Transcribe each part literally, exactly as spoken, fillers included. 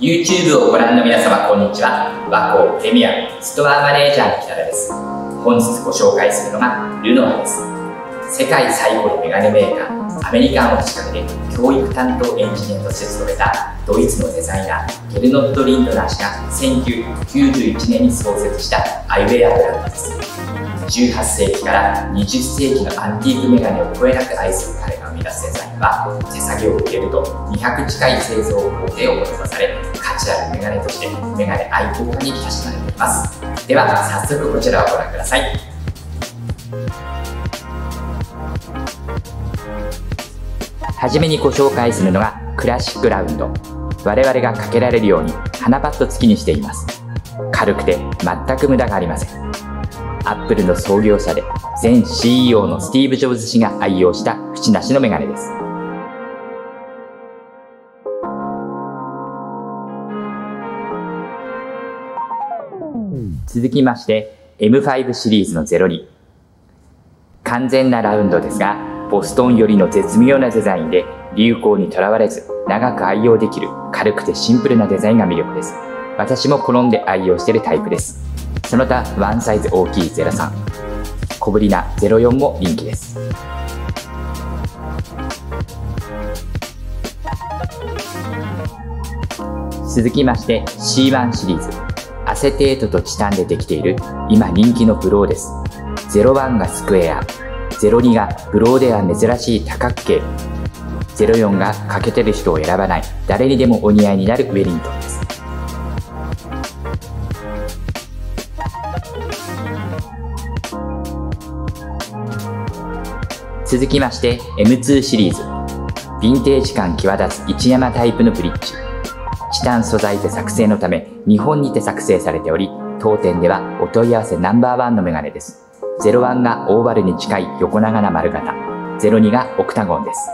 YouTube をご覧の皆様、こんにちは。ワコープレミアムストアマネージャーの北田です。本日ご紹介するのがルノアです。世界最古のメガネメーカー、アメリカンを仕掛けて教育担当エンジニアとして勤めたドイツのデザイナー、ゲルノット・リンドナー氏がせんきゅうひゃくきゅうじゅういちねんに創設したアイウェアブランドです。じゅうはっせいきからにじゅっせいきのアンティークメガネをこえなく愛する彼が生み出すデザインは、手作業を受けるとにひゃく近い製造工程を施され、価値あるメガネとしてメガネ愛好家に親しまれています。では早速こちらをご覧ください。はじめにご紹介するのがクラシックラウンド。我々がかけられるように鼻パッド付きにしています。軽くて全く無駄がありません。アップルの創業者で前 シーイーオー のスティーブ・ジョブズ氏が愛用した縁なしのメガネです。続きまして エムファイブ シリーズのゼロに。完全なラウンドですが、ボストン寄りの絶妙なデザインで流行にとらわれず長く愛用できる軽くてシンプルなデザインが魅力です。私も好んで愛用しているタイプです。その他ワンサイズ大きいゼロさん、小ぶりなゼロよんも人気です。続きまして シーワン シリーズ。アセテートとチタンでできている今人気のブローです。ゼロワンがスクエア、ゼロにがブローでは珍しい多角形、ゼロよんが欠けてる人を選ばない誰にでもお似合いになるウェリントンです。続きまして エムツー シリーズ。ヴィンテージ感際立つ一山タイプのブリッジ。チタン素材で作成のため日本にて作成されており、当店ではお問い合わせナンバーワンのメガネです。ゼロワンがオーバルに近い横長な丸型、ゼロにがオクタゴンです。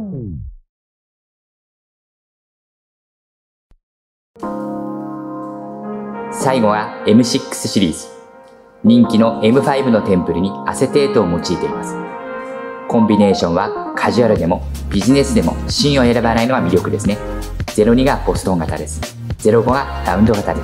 最後は エムシックス シリーズ。人気の エムファイブ のテンプルにアセテートを用いています。コンビネーションはカジュアルでもビジネスでも芯を選ばないのが魅力ですね。ゼロにがボストン型です。ゼロごがラウンド型です。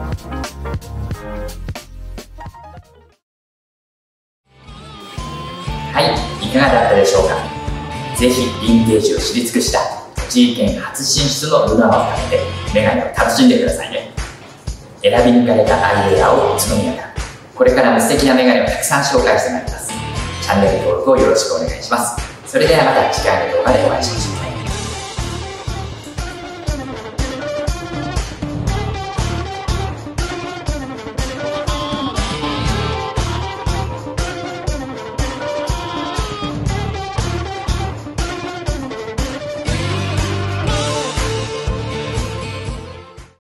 はい、いかがだったでしょうか。ぜひヴィンテージを知り尽くした栃木県初進出のルナアをかけてメガネを楽しんでくださいね。選び抜かれたアイウェアを宇都宮から、これからも素敵なメガネをたくさん紹介してまいります。チャンネル登録をよろしくお願いします。それではまた次回の動画でお会いしましょう。